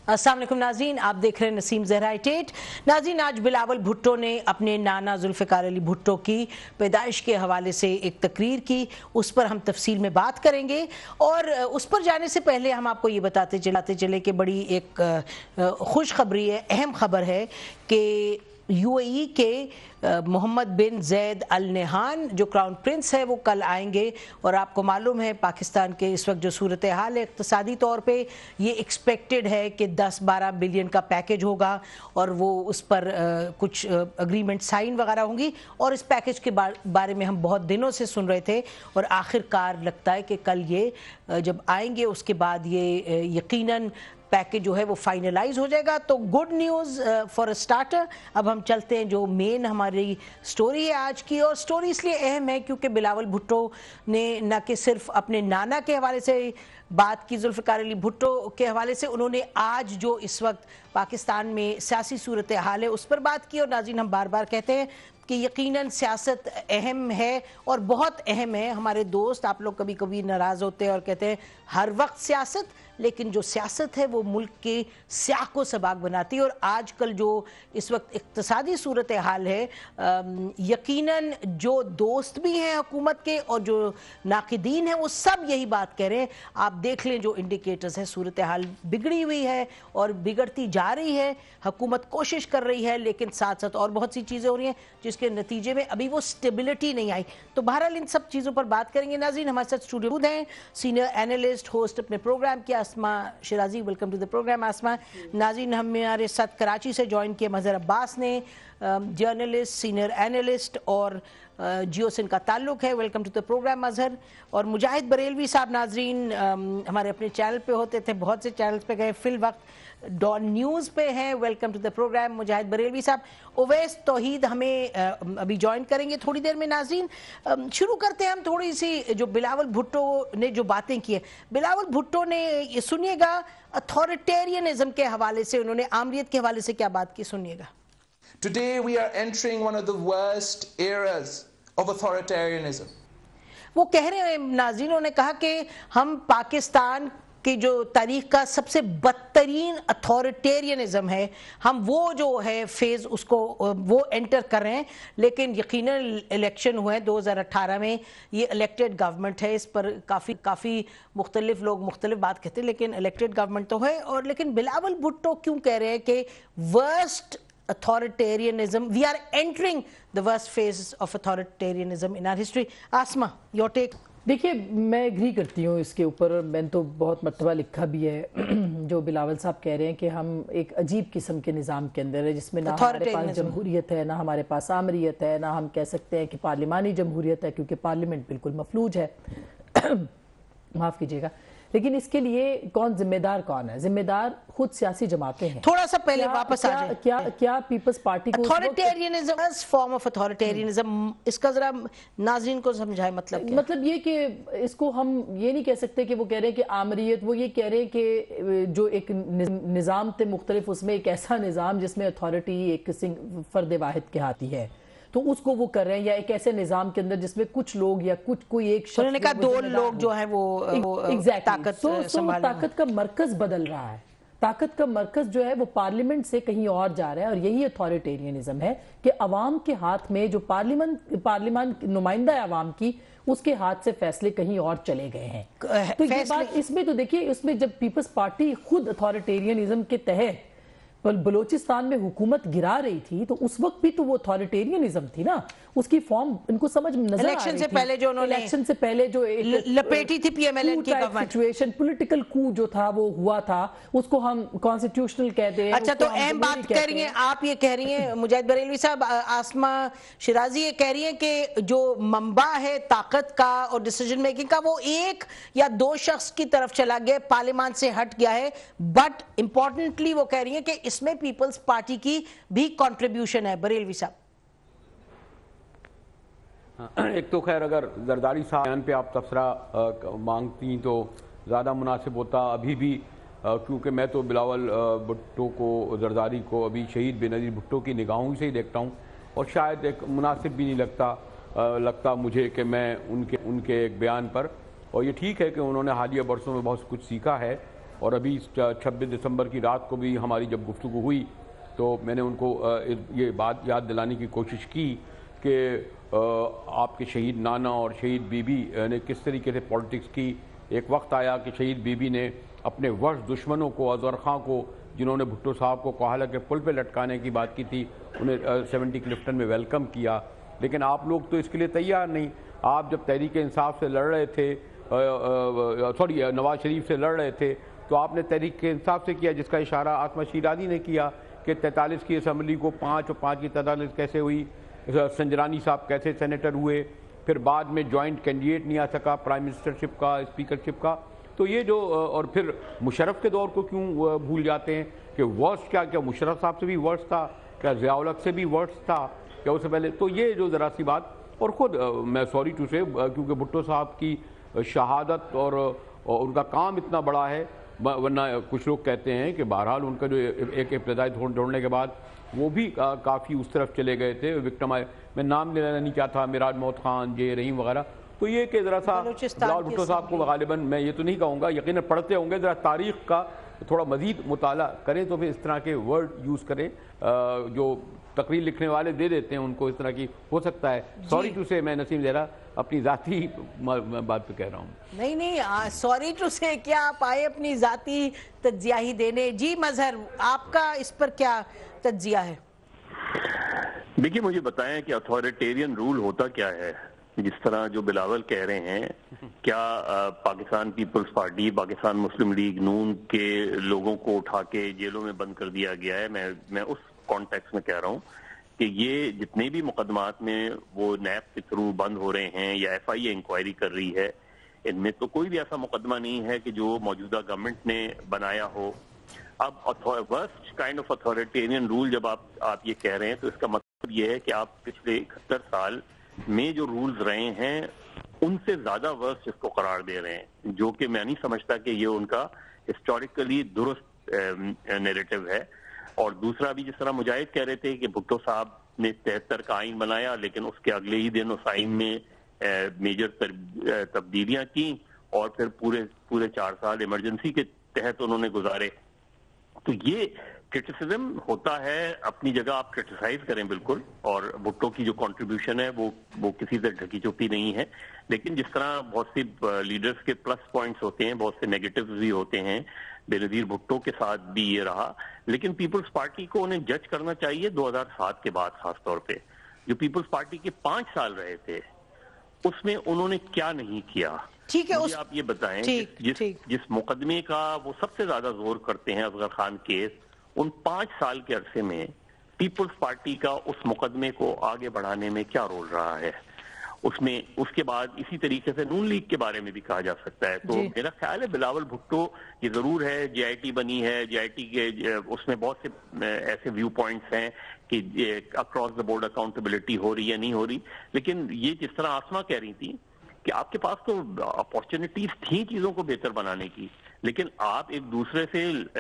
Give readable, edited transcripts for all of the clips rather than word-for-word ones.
अस्सलाम वालेकुम नाज़रीन, आप देख रहे हैं नसीम ज़हरा 88। नाज़रीन, आज बिलावल भुट्टो ने अपने नाना जुल्फ़िकार अली भुट्टो की पैदाइश के हवाले से एक तकरीर की, उस पर हम तफसील में बात करेंगे। और उस पर जाने से पहले हम आपको ये बताते चले कि बड़ी एक खुशखबरी है, अहम खबर है कि यूएई के मोहम्मद बिन ज़ैद अल नहान जो क्राउन प्रिंस है वो कल आएंगे। और आपको मालूम है पाकिस्तान के इस वक्त जो सूरत हाल है इक़्तिसादी तौर पे, ये एक्सपेक्टेड है कि 10-12 बिलियन का पैकेज होगा और वो उस पर कुछ अग्रीमेंट साइन वगैरह होंगी। और इस पैकेज के बारे में हम बहुत दिनों से सुन रहे थे और आखिरकार लगता है कि कल ये जब आएंगे उसके बाद ये यकीनन पैकेज जो है वो फाइनलाइज हो जाएगा। तो good news for a starter. अब हम चलते हैं जो मेन हमारी स्टोरी है आज की, और स्टोरी इसलिए अहम है क्योंकि बिलावल भुट्टो ने न कि सिर्फ अपने नाना के हवाले से बात की, जुल्फ़िकार अली भुट्टो के हवाले से उन्होंने आज जो इस वक्त पाकिस्तान में सियासी सूरत हाल है उस पर बात की। और नाज़रीन, हम बार बार कहते हैं कि यकीनन सियासत अहम है और बहुत अहम है। हमारे दोस्त आप लोग कभी कभी नाराज़ होते हैं और कहते हैं हर वक्त सियासत, लेकिन जो सियासत है वो मुल्क के स्याह को सबाक बनाती है। और आजकल जो इस वक्त इक़्तिसादी सूरत हाल है, यकीनन जो दोस्त भी हैं हुकूमत के और जो नाक़िदीन हैं वो सब यही बात कह रहे हैं। आप देख लें जो इंडिकेटर्स हैं, सूरत हाल बिगड़ी हुई है और बिगड़ती जा रही है। हुकूमत कोशिश कर रही है लेकिन साथ साथ और बहुत सी चीज़ें हो रही हैं जिसके नतीजे में अभी वो स्टेबिलिटी नहीं आई। तो बहरहाल इन सब चीज़ों पर बात करेंगे। नाज़रीन, हमारे साथ स्टूडियो में हैं सीनियर एनालिस्ट, होस्ट अपने प्रोग्राम की Asma Shirazi. Welcome to the program Asma. नाज़रीन, हमारे साथ कराची से ज्वाइन किए मज़हर अब्बास ने, जर्नलिस्ट, सीनियर एनालिस्ट और जियो से इनका ताल्लुक है। Welcome to the program Mazhar. और मुजाहिद बरेलवी साहब नाज़रीन हमारे अपने चैनल पे होते थे, बहुत से चैनल्स पे गए, फिल वक्त डॉन न्यूज़ पे हैं। Welcome to the program Mujahid Barelvi sahab. Uwais तौहीद हमें अभी ज्वाइन करेंगे थोड़ी देर में। नाज़रीन, शुरू करते हैं हम थोड़ी सी जो बिलावल भुट्टो ने जो बातें की है। बिलावल भुट्टो ने, ये सुनिएगा, अथॉरिटेरियनिज्म के हवाले से, उन्होंने आमरीत के हवाले से क्या बात की, सुनिएगा। Today we are entering one of the worst eras of authoritarianism. वो कह रहे हैं, नाज़रीन, उन्होंने कहा कि हम पाकिस्तान की जो तारीख का सबसे बदतरीन अथॉरिटेरियनिज्म है, हम वो जो है फेज़ उसको वो एंटर कर रहे हैं। लेकिन यकीनन इलेक्शन हुए 2018 में, ये इलेक्टेड गवर्नमेंट है, इस पर काफ़ी मुख्तलिफ लोग मुख्तलिफ बात कहते हैं, लेकिन इलेक्टेड गवर्नमेंट तो है। और लेकिन बिलावल भुट्टो क्यों कह रहे हैं कि worst authoritarianism, we are entering the worst phase of authoritarianism in our history? Asma, your take? देखिए, मैं एग्री करती हूँ इसके ऊपर, मैंने तो बहुत मरतबा लिखा भी है। जो बिलावल साहब कह रहे हैं कि हम एक अजीब किस्म के निज़ाम के अंदर है जिसमें ना हमारे पास जमहूरियत है, ना हमारे पास आमरीत है, ना हम कह सकते हैं कि पार्लिमानी जमहूरियत है क्योंकि पार्लियामेंट बिल्कुल मफलूज है। माफ़ कीजिएगा। लेकिन इसके लिए जिम्मेदार कौन है? जिम्मेदार खुद सियासी जमातें हैं। थोड़ा सा पहले वापस आ जाए, क्या पीपल्स पार्टी को अथॉरिटेरियनिज्म, फॉर्म ऑफ अथॉरिटेरियनिज्म, इसका जरा नाज़रीन को समझाए। मतलब ये कि इसको हम ये नहीं कह सकते कि वो कह रहे हैं कि आमरीत, वो ये कह रहे हैं कि जो एक निज़ाम थे मुख्तलिफ, उसमें एक ऐसा निज़ाम जिसमें अथॉरिटी एक फर्द वाहिद के हाथ ही है, तो उसको वो कर रहे हैं। या एक ऐसे निजाम के अंदर जिसमें कुछ लोग या कोई एक शख्स, उन्होंने कहा दो लोग जो है वो ताकत का मरकज बदल रहा है। ताकत का मरकज जो है वो पार्लियामेंट से कहीं और जा रहा है। और यही अथॉरिटेरियनिज्म है कि अवाम के हाथ में, जो पार्लियामान नुमाइंदा है अवाम की, उसके हाथ से फैसले कहीं और चले गए हैं। तो ये बात इसमें तो देखिए, इसमें जब पीपल्स पार्टी खुद अथॉरिटेरियनिज्म के तहत बलोचिस्तान में हुकूमत गिरा रही थी, तो उस वक्त भी तो वो अथॉरिटेरियनिज्म थी ना। उसकी फॉर्म इनको समझ नजर इलेक्शन से पहले जो उन्होंने इलेक्शन से पहले जो लपेटी थी पीएमएलएन की गवर्नमेंट, सिचुएशन, पॉलिटिकल कू जो था वो हुआ था, उसको हम कॉन्स्टिट्यूशनल कहते हैं। अच्छा, तो अहम बात कह रही हैं आप, ये कह रही हैं मुजाहिद बरेलवी साहब, आसमा शिराजी ये कह रही हैं कि जो मंबा है ताकत का और डिसीजन मेकिंग का वो एक या दो शख्स की तरफ चला गया, पार्लियामान से हट गया है। बट इंपॉर्टेंटली वो कह रही हैं कि इसमें पीपल्स पार्टी की भी कंट्रीब्यूशन है। बरेलवी साहब, एक तो खैर अगर जरदारी साहब पे आप तबसरा मांगती तो ज़्यादा मुनासिब होता अभी भी, क्योंकि मैं तो बिलावल भुट्टो को, जरदारी को अभी शहीद बेनज़ीर भुट्टो की निगाहों से ही देखता हूँ, और शायद एक मुनासिब भी नहीं लगता मुझे कि मैं उनके एक बयान पर, और ये ठीक है कि उन्होंने हालिया बरसों में बहुत कुछ सीखा है, اور ابھی 26 دسمبر کی رات کو بھی ہماری جب گفتگو ہوئی تو میں نے ان کو یہ بات یاد دلانے کی کوشش کی کہ آپ کے شہید نانا اور شہید بی بی نے کس طریقے سے پالیٹکس کی. ایک وقت آیا کہ شہید بی بی نے اپنے ورش دشمنوں کو، اظہر خان کو، جنہوں نے بھٹو صاحب کو حالانکہ پل پہ لٹکانے کی بات کی تھی، انہیں 70 کلفٹن میں ویلکم کیا. لیکن آپ لوگ تو اس کے لیے تیار نہیں. آپ جب تحریک انصاف سے لڑ رہے تھے، نواز شریف سے لڑ رہے تھے، تو آپ نے تحریک انصاف سے کیا، جس کا اشارہ آسمہ شیرازی نے کیا کہ 43 کی اسمبلی کو 5 اور 5 کی تعداد کیسے ہوئی، سنجرانی صاحب کیسے سینیٹر ہوئے، پھر بعد میں جوائنٹ کینڈیڈیٹ نہیں آ سکا پرائم منسٹرشپ کا، اسپیکرشپ کا. تو یہ جو اور پھر مشرف کے دور کو کیوں بھول جاتے ہیں کہ ورسٹ کیا مشرف صاحب سے بھی ورسٹ تھا، کیا ضیاء الحق سے بھی ورسٹ تھا کیا اس سے پہلے. تو یہ جو ذرا سی بات، اور خود میں سوری ٹو سے، کیونکہ بھٹو صاحب کی شہادت اور ان کا کام اتنا بڑا ہے، ورنہ کچھ لوگ کہتے ہیں کہ بہرحال ان کا جو ایک ابتدائی دوڑنے کے بعد وہ بھی کافی اس طرف چلے گئے تھے وکٹم آئے. میں نام لینا نہیں چاہتا، میراج محمد خان، جے رحیم وغیرہ. تو یہ کہ ذرا سا بلاول بھٹو صاحب کو غالباً میں یہ تو نہیں کہوں گا، یقیناً پڑھتے ہوں گے، ذرا تاریخ کا تھوڑا مزید مطالعہ کریں تو پھر اس طرح کے ورڈ یوز کریں جو تقریر لکھنے والے دے دیتے ہیں ان کو، اس طرح کی ہو سکتا ہے. سوری ٹو سے، میں نسیم زہرا اپنی ذاتی بات پہ کہہ رہا ہوں. نہیں سوری ٹو سے کیا، آپ آئے اپنی ذاتی تجزیہ ہی دینے. جی مظہر، آپ کا اس پر کیا تجزیہ ہے؟ دیکھیے مجھے بتائیں کہ اتھارٹیرین رول ہوتا کیا ہے؟ جس طرح جو بلاول کہہ رہے ہیں، کیا پاکستان پیپلز پارٹی، پاکستان مسلم لیگ نون کے لوگوں کو اٹھا کے جیلوں میں بند کر دیا گیا ہے؟ میں اس کانٹیکس میں کہہ رہا ہوں کہ یہ جتنے بھی مقدمات میں وہ نیب کے تھرو بند ہو رہے ہیں یا ایف آئی اے انکوائری کر رہی ہے، ان میں تو کوئی بھی ایسا مقدمہ نہیں ہے کہ جو موجودہ گورنمنٹ نے بنایا ہو. اب worst kind of authoritarian rule جب آپ یہ کہہ رہے ہیں تو اس کا مطلب یہ ہے کہ آپ پچھلے 71 سال میں جو رولز رہے ہیں ان سے زیادہ ورسٹ اس کو قرار دے رہے ہیں، جو کہ میں نہیں سمجھتا کہ یہ ان کا ہسٹوریکلی درست نیریٹو ہے. اور دوسرا بھی جس طرح مجاہد کہہ رہے تھے کہ بھٹو صاحب نے 73 کا آئین بنایا لیکن اس کے اگلے ہی دن اس آئین میں میجر تبدیلیاں کی اور پھر پورے 4 سال ایمرجنسی کے تحت انہوں نے گزارے. تو یہ کرٹیسزم ہوتا ہے، اپنی جگہ آپ کرٹیسائز کریں بالکل، اور بھٹو کی جو کنٹریبیوشن ہے وہ کسی سے ڈھکی چھپی نہیں ہے. لیکن جس طرح بہت سی لیڈرز کے پلس پوائنٹس ہوتے ہیں، بہت سے نیگیٹیوز بھی ہوتے ہیں، بے نظیر بھٹو کے ساتھ بھی یہ رہا. لیکن پیپلز پارٹی کو انہیں جج کرنا چاہیے 2007 کے بعد، خاص طور پہ جو پیپلز پارٹی کے 5 سال رہے تھے اس میں انہوں نے کیا نہیں کیا. ٹھیک ہے، مجھے آپ یہ بتائیں جس مقدمے کا وہ سب سے زیادہ زور کرتے ہیں، اصغر خان کیس، ان 5 سال کے عرصے میں پیپلز پارٹی کا اس مقدمے کو آگے بڑھانے میں کیا رول رہا ہے؟ اس کے بعد اسی طریقے سے نون لیگ کے بارے میں بھی کہا جا سکتا ہے. تو میرا خیال ہے بلاول بھٹو یہ ضرور ہے، جے آئی ٹی بنی ہے، جے آئی ٹی کے اس میں بہت سے ایسے ویو پوائنٹس ہیں کہ اکراس دا بورڈ اکاؤنٹیبلٹی ہو رہی ہے نہیں ہو رہی. لیکن یہ جس طرح آسمہ کہہ رہی تھی کہ آپ کے پاس تو اپارچونیٹیز تھیں چیزوں کو بہتر بنانے کی، لیکن آپ ایک دوسرے سے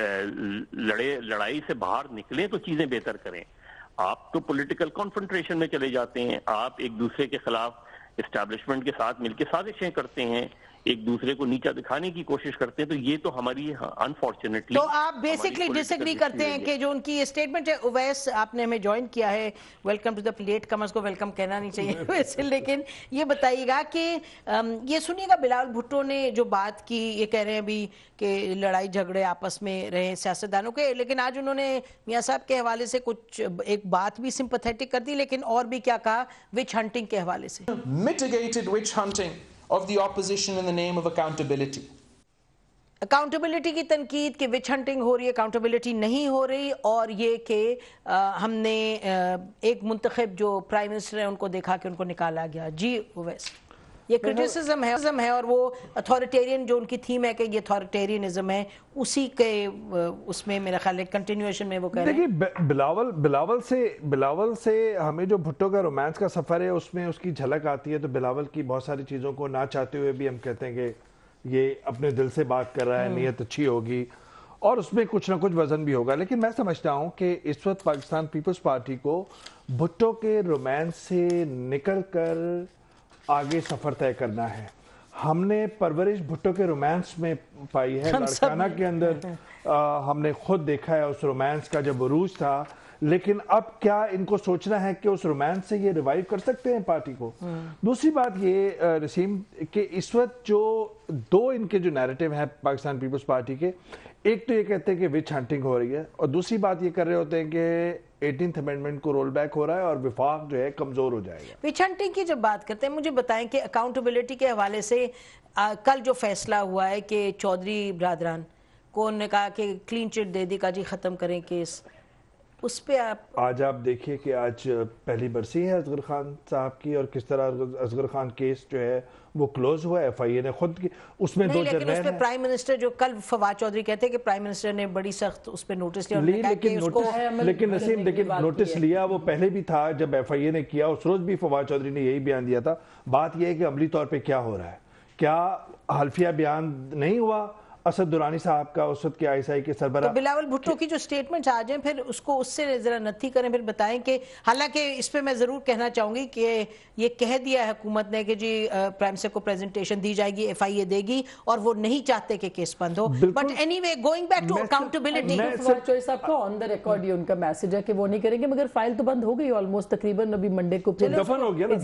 لڑائی سے باہر نکلیں تو چیزیں بہتر کریں. آپ تو پولیٹیکل کانفرنٹریشن میں چلے جاتے ہیں، آپ ایک دوسرے کے خلاف اسٹیبلشمنٹ کے ساتھ مل کے سازشیں کرتے ہیں، ایک دوسرے کو نیچا دکھانے کی کوشش کرتے ہیں. تو یہ تو ہماری انفارچونیٹلی، تو آپ بیسکلی ڈس ایگری کرتے ہیں کہ جو ان کی اسٹیٹمنٹ ہے. اویس، آپ نے ہمیں جوائن کیا ہے، ویلکم ٹو دا پلیٹ. کم از کو ویلکم کہنا نہیں چاہیے ویسے، لیکن یہ بتائیے گا کہ یہ سنیے گا بلاول بھٹو نے جو بات کی، یہ کہہ رہے ہیں ابھی کہ لڑائی جھگڑے آپس میں رہے سیاستدانوں کے، لیکن آج انہوں نے میاں صاحب کے حوالے سے کچھ ایک بات بھی سمپتھیٹک کر دی، لیکن اور بھی کیا کہا وچ ہنٹنگ کے حوالے سے. Mitigated witch hunting of the opposition in the name of accountability. Accountability کی تنقید کہ وچ ہنٹنگ ہو رہی ہے، اکاؤنٹیبلٹی نہیں ہو رہی، اور یہ کہ ہم نے ایک منتخب جو پرائم منسٹر ہیں ان کو دیکھا کہ ان کو نکالا گیا. جی اویس، یہ کرٹیسزم ہے اور وہ اتھارٹیرین جو ان کی تھیم ہے کہ یہ اتھارٹیرینزم ہے، اسی کے اس میں میرا خیال ہے کنٹینیویشن میں وہ کہہ رہے ہیں. دیکھیے بلاول سے ہمیں جو بھٹو کا رومانس کا سفر ہے اس میں اس کی جھلک آتی ہے. تو بلاول کی بہت ساری چیزوں کو نہ چاہتے ہوئے بھی ہم کہتے ہیں کہ یہ اپنے دل سے بات کر رہا ہے، نیت اچھی ہوگی اور اس میں کچھ نہ کچھ وزن بھی ہوگا. لیکن میں سمجھتا ہوں کہ اس وقت پاکستان پیپلز پارٹی کو بھٹو کے رومانس سے نکل کر آگے سفر طے کرنا ہے. ہم نے پرورش بھٹو کے رومانس میں پائی ہے, لڑکانہ کے اندر ہم نے خود دیکھا ہے اس رومانس کا جب عروج تھا, لیکن اب کیا ان کو سوچنا ہے کہ اس رومانس سے یہ ریوائیو کر سکتے ہیں پارٹی کو؟ دوسری بات یہ نسیم کہ اس وقت جو دو ان کے جو نیریٹو ہیں پاکستان پیپلز پارٹی کے, ایک تو یہ کہتے ہیں کہ وچ ہنٹنگ ہو رہی ہے, اور دوسری بات یہ کر رہے ہوتے ہیں کہ 18th امینڈمنٹ کو رول بیک ہو رہا ہے اور وفاق جو ہے کمزور ہو جائے گا. وچ ہنٹنگ کی جب بات کرتے ہیں, مجھے بتائیں کہ اکاؤنٹیبلٹی کے حوالے سے کل جو فیصلہ ہوا ہے کہ چودھری برادران کو انہوں نے کہا کہ کلین چٹ دے دی کا جی ختم کریں کیس, اس پہ آج آپ دیکھیے کہ آج پہلی برسی ہے اصغر خان صاحب کی, اور کس طرح اصغر خان کیس جو ہے وہ کلوز ہوا ہے, FIA نے خود کی, اس میں دو جرنیل ہیں. لیکن اس پہ پرائم منسٹر جو کل فواد چودھری کہتے ہیں کہ پرائم منسٹر نے بڑی سخت اس پہ نوٹس لیا, لیکن نسیم دیکھیں نوٹس لیا وہ پہلے بھی تھا جب FIA نے کیا, اس روز بھی فواد چودھری نے یہی بیان دیا تھا. بات یہ ہے کہ عملی طور پہ کیا ہو رہا ہے, کیا حلفیہ بیان نہیں ہوا اسد درانی صاحب کا اس وقت کے ISI کے سربراہ؟ بلاول بھٹو کی جو سٹیٹمنٹس آ جائیں پھر اس کو اس سے ذرا نتھی کریں, پھر بتائیں کہ حالانکہ اس پہ میں ضرور کہنا چاہوں گی کہ یہ کہہ دیا ہے حکومت نے کہ جی پرائم منسٹر کو پریزنٹیشن دی جائے گی, FIA دے گی, اور وہ نہیں چاہتے کہ کیس بند ہو. But anyway going back to accountability, Fawad Chaudhry sahab کا آن دا ریکارڈ یہ ان کا میسج ہے کہ وہ نہیں کریں گے, مگر فائل تو بند ہو گئی آلموسٹ تقریباً ابھی منڈے کو دفن ہو گیا نا,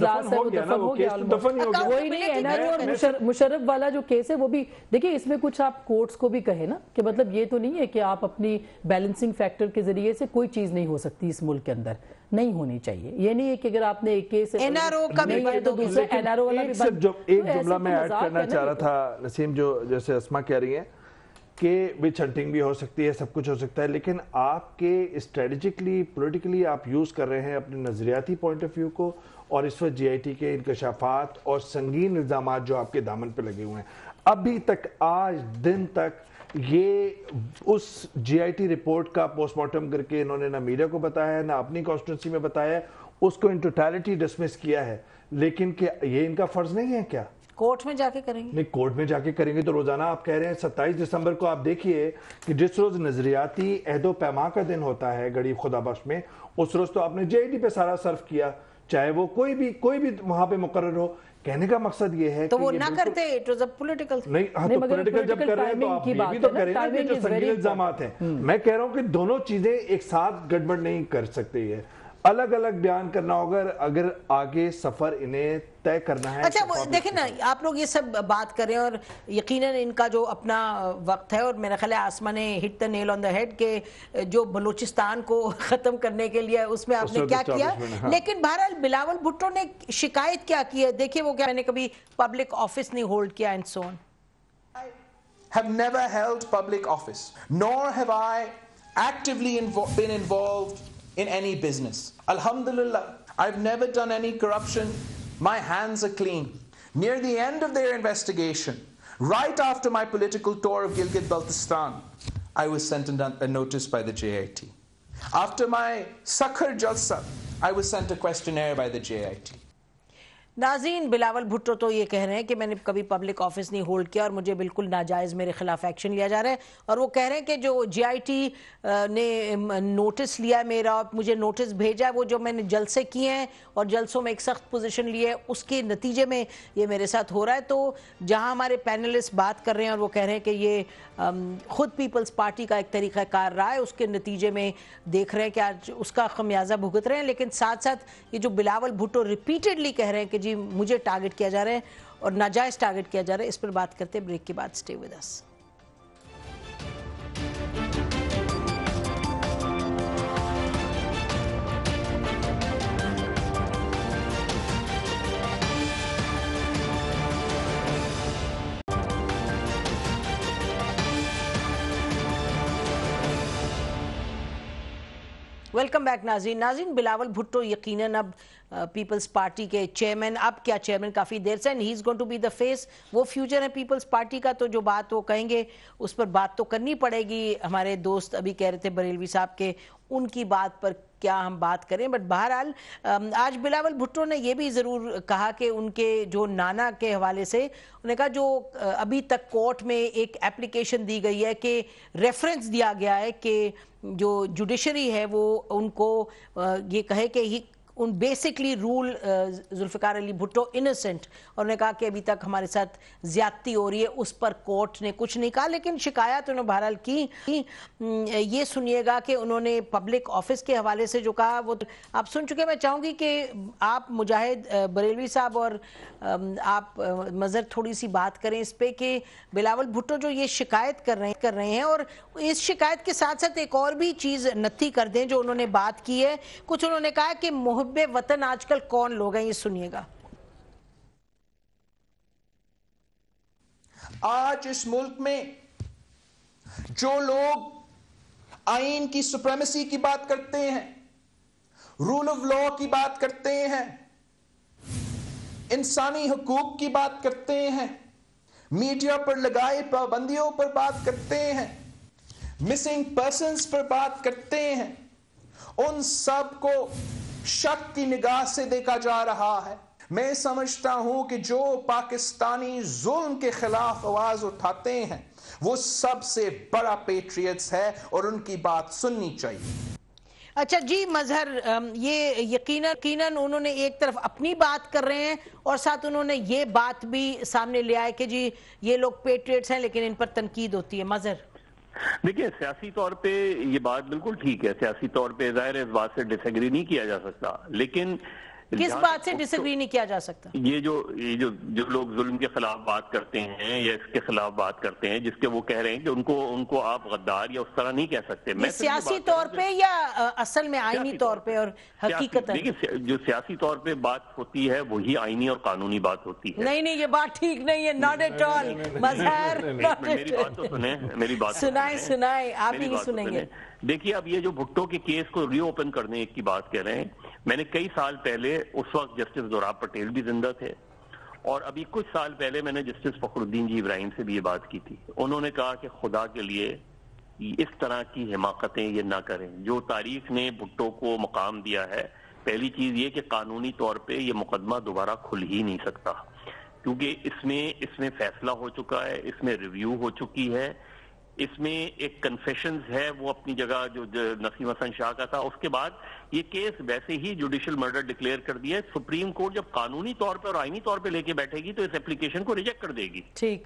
دفن ہو گیا. وہی نہیں NRO اور مشرف والا جو کیس ہے وہ بھی دیکھیں, اس میں کچھ آپ کورٹس کو بھی کہے نا کہ مطلب یہ تو نہیں ہے کہ آپ اپنی بیلنسنگ فیکٹر کے ذریعے سے کوئی چیز نہیں ہو سکتی اس ملک کے اندر, نہیں ہونی چاہیے. یہ نہیں ہے کہ اگر آپ نے ایک کیس NRO کا بھی تو دوسرے NRO والا بھی بند. ایک جملہ میں ایڈ کرنا چاہ رہا تھا نسیم, جو جیسے اسما کہہ رہی ہیں کہ وچ ہنٹنگ بھی ہو سکتی ہے, سب کچھ ہو سکتا ہے, لیکن آپ کے اسٹریٹجکلی پولیٹیکلی آپ یوز کر رہے ہیں اپنے نظریاتی پوائنٹ آف ویو کو, اور اس وقت GIT کے انکشافات اور سنگین الزامات جو آپ کے دامن پہ لگے ہوئے ہیں, ابھی تک آج دن تک یہ اس GIT رپورٹ کا پوسٹ مارٹم کر کے انہوں نے نہ میڈیا کو بتایا ہے, نہ اپنی کانسٹیٹوئنسی میں بتایا ہے, اس کو ان ٹوٹیلٹی ڈسمس کیا ہے. لیکن کہ یہ ان کا فرض نہیں ہے کیا کورٹ میں جا کے کریں گے؟ نہیں, کورٹ میں جا کے کریں گے تو روزانہ آپ کہہ رہے ہیں 27 دسمبر کو آپ دیکھیے کہ جس روز نظریاتی عہد و پیما کا دن ہوتا ہے غریب خدا بخش میں, اس روز تو آپ نے GIT پہ سارا صرف کیا, چاہے وہ کوئی بھی وہاں پہ مقرر ہو. کہنے کا مقصد یہ ہے تو وہ نہ کرتے, اٹ واز اے پولیٹیکل نہیں, تو پولیٹیکل جب کر رہے ہیں تو آپ یہ بھی تو کریں نا کہ جو سنگین الزامات ہیں. میں کہہ رہا ہوں کہ دونوں چیزیں ایک ساتھ گڑبڑ نہیں کر سکتے, یہ الگ الگ بیان کرنا ہوگا اگر آگے سفر انہیں طے کرنا ہے. اچھا وہ دیکھیں نا, آپ لوگ یہ سب بات کر رہے ہیں اور یقیناً ان کا جو اپنا وقت ہے, اور میرا خیال ہے آسما نے ہٹ دا نیل آن دا ہیڈ کہ جو بلوچستان کو ختم کرنے کے لیے اس میں آپ نے کیا کیا. لیکن بہرحال بلاول بھٹو نے شکایت کیا کی ہے, دیکھیں وہ کیا, میں نے کبھی پبلک آفس نہیں ہولڈ کیا and so on. Have never held public office, nor have I actively been involved in any business. Alhamdulillah, I've never done any corruption. My hands are clean. Near the end of their investigation, right after my political tour of Gilgit-Baltistan, I was sent a notice by the JIT. After my Sakhar Jalsa, I was sent a questionnaire by the JIT. ناظرین, بلاول بھٹو تو یہ کہہ رہے ہیں کہ میں نے کبھی پبلک آفس نہیں ہولڈ کیا اور مجھے بالکل ناجائز میرے خلاف ایکشن لیا جا رہا ہے, اور وہ کہہ رہے ہیں کہ جو GIT نے نوٹس لیا میرا, مجھے نوٹس بھیجا, وہ جو میں نے جلسے کیے ہیں اور جلسوں میں ایک سخت پوزیشن لی ہے, اس کے نتیجے میں یہ میرے ساتھ ہو رہا ہے. تو جہاں ہمارے پینلسٹ بات کر رہے ہیں اور وہ کہہ رہے ہیں کہ یہ خود پیپلز پارٹی کا ایک طریقہ کار رہا ہے, اس کے نتیجے میں دیکھ رہے ہیں کہ آج اس کا خمیازہ بھگت رہے ہیں. لیکن ساتھ ساتھ یہ جو بلاول بھٹو ریپیٹڈلی کہہ رہے ہیں کہ جی مجھے ٹارگٹ کیا جا رہا ہے اور ناجائز ٹارگٹ کیا جا رہا ہے, اس پر بات کرتے ہیں بریک کے بعد. Stay with us. Welcome back ناظرین. بلاول بھٹو یقیناً اب پیپلز پارٹی کے چیئرمین, اب کیا چیئرمین کافی دیر سے, and he is going to be the face, وہ فیوچر ہے پیپلز پارٹی کا. تو جو بات وہ کہیں گے اس پر بات تو کرنی پڑے گی. ہمارے دوست ابھی کہہ رہے تھے بریلوی صاحب کے ان کی بات پر کیا ہم بات کریں, بٹ بہرحال آج بلاول بھٹو نے یہ بھی ضرور کہا کہ ان کے جو نانا کے حوالے سے انہوں نے کہا جو ابھی تک کورٹ میں ایک اپلیکیشن دی گئی ہے کہ ریفرنس دیا گیا ہے کہ جو جوڈیشری ہے وہ ان کو یہ کہے کہ उन basically rule Zulfikar Ali Bhutto innocent, और उन्होंने कहा कि अभी तक हमारे साथ ज्यादती हो रही है, उस पर कोर्ट ने कुछ नहीं कहा। लेकिन शिकायत उन्होंने बहरहाल की। ये सुनिएगा कि उन्होंने पब्लिक ऑफिस के हवाले से जो कहा वो आप सुन चुके। मैं चाहूँगी कि आप मुजाहिद बरेलवी साहब और आप मज़हर थोड़ी सी बात करें इस पे कि बिलावल भुट्टो जो ये शिकायत कर रहे हैं, और इस शिकायत के साथ साथ एक और भी चीज़ नत्थी कर दें जो उन्होंने बात की है। कुछ उन्होंने कहा कि मुहब्बे वतन आजकल कौन लोग हैं, ये सुनिएगा। आज इस मुल्क में जो लोग आईन की सुप्रीमेसी की बात करते हैं, रूल ऑफ लॉ की बात करते हैं, इंसानी हुकूक की बात करते हैं, मीडिया पर लगाए पाबंदियों पर बात करते हैं, मिसिंग पर्सन्स पर बात करते हैं, उन सब को शक की निगाह से देखा जा रहा है। मैं समझता हूं कि जो पाकिस्तानी जुल्म के खिलाफ आवाज उठाते हैं वो सबसे बड़ा पेट्रियट्स है और उनकी बात सुननी चाहिए। अच्छा जी मजहर, ये यकीनन उन्होंने एक तरफ अपनी बात कर रहे हैं और साथ उन्होंने ये बात भी सामने ले आए कि जी ये लोग पेट्रियट्स हैं लेकिन इन पर तनकीद होती है। मजहर, देखिए, सियासी तौर पे ये बात बिल्कुल ठीक है, सियासी तौर पे जाहिर है इस बात से डिसएग्री नहीं किया जा सकता, लेकिन किस बात से डिसएग्री नहीं किया जा सकता? ये जो लोग जुल्म के खिलाफ बात करते हैं या इसके खिलाफ बात करते हैं, जिसके वो कह रहे हैं कि उनको आप गद्दार या उस तरह नहीं कह सकते। मैं सियासी तौर पे या असल में आईनी तौर पे और हकीकतन? देखिए, जो सियासी तौर पे बात होती है वही आईनी और कानूनी बात होती है। नहीं, ये बात ठीक नहीं है, नॉट एट ऑल। मजहर, मेरी बात तो सुने, मेरी बात सुनाए, आप ही नहीं सुनेंगे। देखिए, अब ये जो भुट्टो के केस को रीओपन करने की बात कह रहे हैं, मैंने कई साल पहले, उस वक्त जस्टिस दोराब पटेल भी जिंदा थे, और अभी कुछ साल पहले मैंने जस्टिस फखरुद्दीन जी इब्राहिम से भी ये बात की थी। उन्होंने कहा कि खुदा के लिए इस तरह की हिमाकतें ये ना करें। जो तारीख ने भुट्टो को मकाम दिया है, पहली चीज ये कि कानूनी तौर पे ये मुकदमा दोबारा खुल ही नहीं सकता, क्योंकि इसमें फैसला हो चुका है, इसमें रिव्यू हो चुकी है, इसमें एक कन्फेशंस है वो अपनी जगह जो नसीम हसन शाह का था। उसके बाद ये केस वैसे ही जुडिशियल मर्डर डिक्लेयर कर दिया है। सुप्रीम कोर्ट जब कानूनी तौर पे और आईनी तौर पे लेके बैठेगी तो इस एप्लीकेशन को रिजेक्ट कर देगी। ठीक,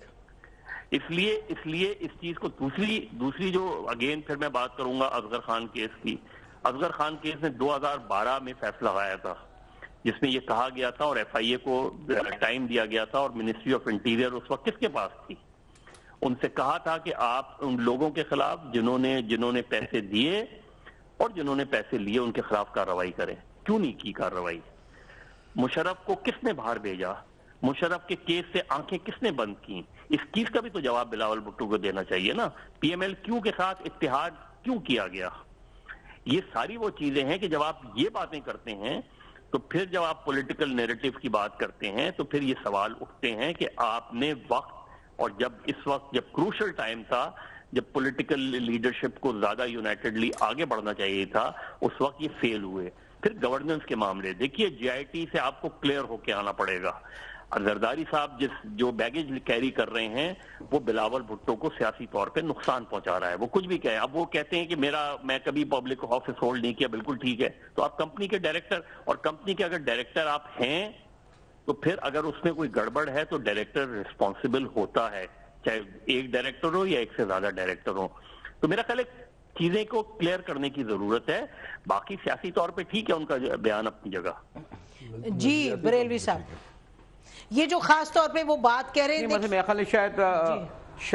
इसलिए इस चीज को दूसरी जो अगेन फिर मैं बात करूंगा असगर खान केस की। असगर खान केस में 2012 में फैसला आया था जिसमें ये कहा गया था और FIA को टाइम दिया गया था और मिनिस्ट्री ऑफ इंटीरियर उस वक्त किसके पास थी, उनसे कहा था कि आप उन लोगों के खिलाफ जिन्होंने पैसे दिए और जिन्होंने पैसे लिए उनके खिलाफ कार्रवाई करें। क्यों नहीं की कार्रवाई? मुशर्रफ को किसने बाहर भेजा? मुशर्रफ के केस से आंखें किसने बंद की? इस चीज का भी तो जवाब बिलावल भुट्टो को देना चाहिए ना। PMLQ के साथ इत्तेहाद क्यों किया गया? ये सारी वो चीजें हैं कि जब आप ये बातें करते हैं तो फिर जब आप पॉलिटिकल नैरेटिव की बात करते हैं तो फिर ये सवाल उठते हैं कि आपने वक्त, और जब क्रूशल टाइम था, जब पॉलिटिकल लीडरशिप को ज्यादा यूनाइटेडली आगे बढ़ना चाहिए था, उस वक्त ये फेल हुए। फिर गवर्नेंस के मामले देखिए, GIT से आपको क्लियर होके आना पड़ेगा। जरदारी साहब जो बैगेज कैरी कर रहे हैं वो बिलावल भुट्टो को सियासी तौर पे नुकसान पहुंचा रहा है। वो कुछ भी कहे, अब वो कहते हैं कि मैं कभी पब्लिक ऑफिस होल्ड नहीं किया, बिल्कुल ठीक है। तो आप कंपनी के डायरेक्टर, और कंपनी के अगर डायरेक्टर आप हैं तो फिर अगर उसमें कोई गड़बड़ है तो डायरेक्टर रिस्पॉन्सिबल होता है, चाहे एक डायरेक्टर हो या एक से ज्यादा डायरेक्टर हो। तो मेरा ख्याल है चीजें को क्लियर करने की जरूरत है। बाकी सियासी तौर पे ठीक है उनका बयान अपनी जगह। जी बरेलवी साहब, ये जो खास तौर पे वो बात कह रहे हैं, मतलब मेरा ख्याल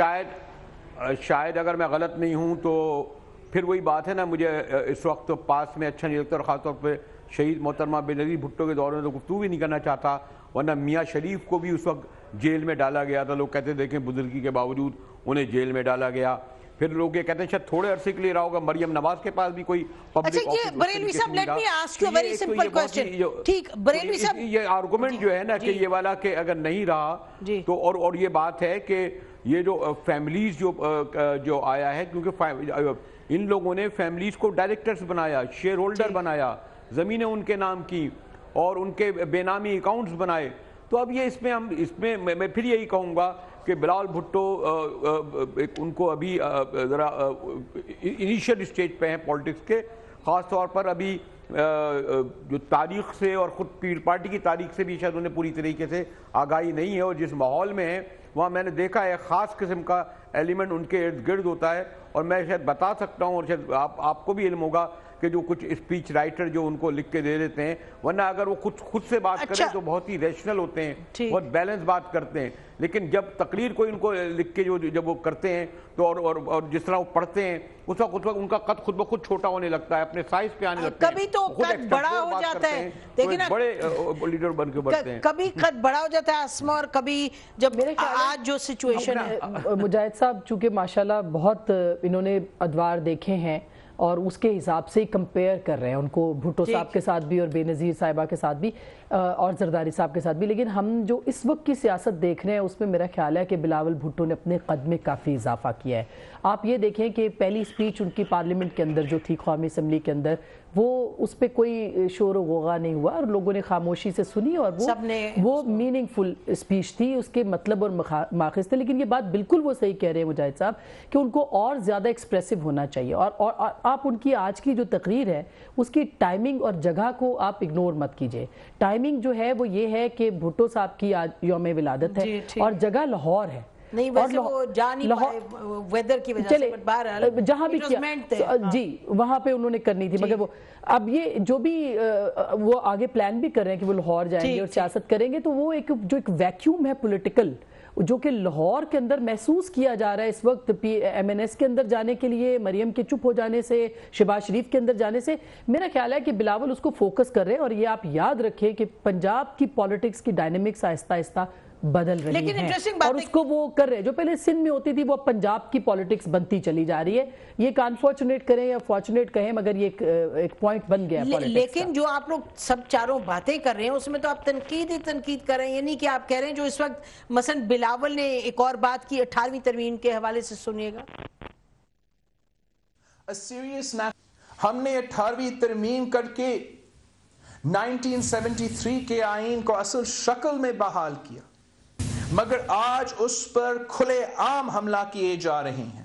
है शायद अगर मैं गलत नहीं हूं तो फिर वही बात है ना, मुझे इस वक्त तो पास में अच्छा नहीं लगता, और खासतौर पर शहीद मोहतरमा बेनज़ीर भुट्टो के दौर में तो गुफ्तगू भी नहीं करना चाहता, वरना मियाँ शरीफ को भी उस वक्त जेल में डाला गया था। लोग कहते देखें बुजुर्गी के बावजूद उन्हें जेल में डाला गया। फिर लोग ये कहते हैं शायद थोड़े अरसे के लिए रहा होगा, मरियम नवाज के पास भी कोई पब्लिक ऑफिस। अच्छा, Barelvi sahab, let me ask you a very simple question. ठीक, बरेलवी साहब, ये आर्गुमेंट जो है ना कि ये वाला कि अगर नहीं रहा तो, और ये बात है कि ये जो फैमिलीज जो आया है, क्योंकि इन लोगों ने फैमिलीज को डायरेक्टर्स बनाया, शेयर होल्डर बनाया, जमीनें उनके नाम की और उनके बेनामी अकाउंट्स बनाए। तो अब ये इसमें मैं फिर यही कहूँगा कि बिलावल भुट्टो उनको अभी ज़रा इनिशियल स्टेज पे हैं पॉलिटिक्स के, ख़ास तौर पर अभी جو تاریخ سے اور خود پیر پارٹی کی تاریخ سے بھی شاید انہیں پوری طریقے سے آگاہی نہیں ہے، اور جس ماحول میں ہیں وہاں میں نے دیکھا ہے خاص قسم کا ایلیمنٹ ان کے ارد گرد ہوتا ہے. اور میں شاید بتا سکتا ہوں، اور شاید آپ کو بھی علم ہوگا کہ جو کچھ اسپیچ رائٹر جو ان کو لکھ کے دے دیتے ہیں، ورنہ اگر وہ خود سے بات کریں تو بہت ہی ریشنل ہوتے ہیں، بہت بیلنس بات کرتے ہیں، لیکن جب تقریر کوئی ان کو لکھ کے جب وہ کرتے ہیں تو اور جس طرح وہ پڑھتے ہیں اس وقت ان کا قد خود بخود چھوٹا ہونے لگتا ہے، اپنے سائز پہ آنے لگتا ہے. کبھی تو قد بڑا ہو جاتا ہے، لیکن بڑے لیڈر بن کے بڑھتے ہیں. کبھی قد بڑا ہو جاتا ہے اسما، اور کبھی جب آج جو سچویشن ہے. مجاہد صاحب چونکہ ماشاءاللہ بہت انہوں نے ادوار دیکھے ہیں اور اس کے حساب سے ہی کمپیئر کر رہے ہیں ان کو بھٹو صاحب کے ساتھ بھی اور بے نظیر صاحبہ کے ساتھ بھی اور زرداری صاحب کے ساتھ بھی، لیکن ہم جو اس وقت کی سیاست دیکھ رہے ہیں اس میں میرا خیال ہے کہ بلاول بھٹو نے اپنے قد میں کافی اضافہ کیا ہے. آپ یہ دیکھیں کہ پہلی سپیچ ان کی پارلیمنٹ کے اندر جو تھی قومی اسمبلی کے اندر، وہ اس پہ کوئی شور و غوغا نہیں ہوا اور لوگوں نے خاموشی سے سنی اور وہ میننگ فل سپیچ تھی، اس کے مطلب اور ماخذ تھے. لیکن یہ بات بالکل وہ صحیح کہہ رہے ہیں مجاہد صاحب کہ ان کو اور زیادہ ایکسپریسو ہونا چاہیے، اور آپ ان کی آج کی جو تقریر ہے اس کی ٹائمنگ اور جگہ کو آپ اگنور مت کیجئے. ٹائمنگ جو ہے وہ یہ ہے کہ بھٹو صاحب کی آج یوم ولادت ہے اور جگہ لاہور ہے. نہیں ویسے وہ جا نہیں پائے ویدر کی وجہ سے، بہرحال جہاں بھی کیا جی وہاں پہ انہوں نے کرنی تھی، مگر وہ اب یہ جو بھی وہ آگے پلان بھی کر رہے ہیں کہ وہ لاہور جائیں گے اور سیاست کریں گے، تو وہ جو ایک ویکیوم ہے پولیٹیکل جو کہ لاہور کے اندر محسوس کیا جا رہا ہے اس وقت، ایم این ایس کے اندر جانے کے لیے، مریم کے چپ ہو جانے سے، شہباز شریف کے اندر جانے سے، میرا خیال ہے کہ بلاول اس کو فوکس کر رہے ہیں. اور یہ آپ یاد رکھیں کہ پنجاب کی پالیٹکس کی ڈائنامکس آہستہ آہستہ بدل رہی ہیں اور اس کو وہ کر رہے جو پہلے سندھ میں ہوتی تھی وہ پنجاب کی پالیٹکس بنتی چلی جا رہی ہے. یہ ایک انفارچونیٹ کریں یا فارچونیٹ کہیں مگر یہ ایک پوائنٹ بن گیا ہے. لیکن جو آپ لوگ سب چاروں باتیں کر رہے ہیں اس میں تو آپ تنقید ہی تنقید کر رہے ہیں، یعنی کہ آپ کہہ رہے ہیں جو اس وقت مثلا بلاول نے ایک اور بات کی 18ویں ترمیم کے حوالے سے، سنیے گا. ہم نے 18ویں ترمیم کر کے 1973 کے آئین کو اصل شکل میں بحال کیا، مگر آج اس پر کھلے عام حملہ کیے جا رہے ہیں.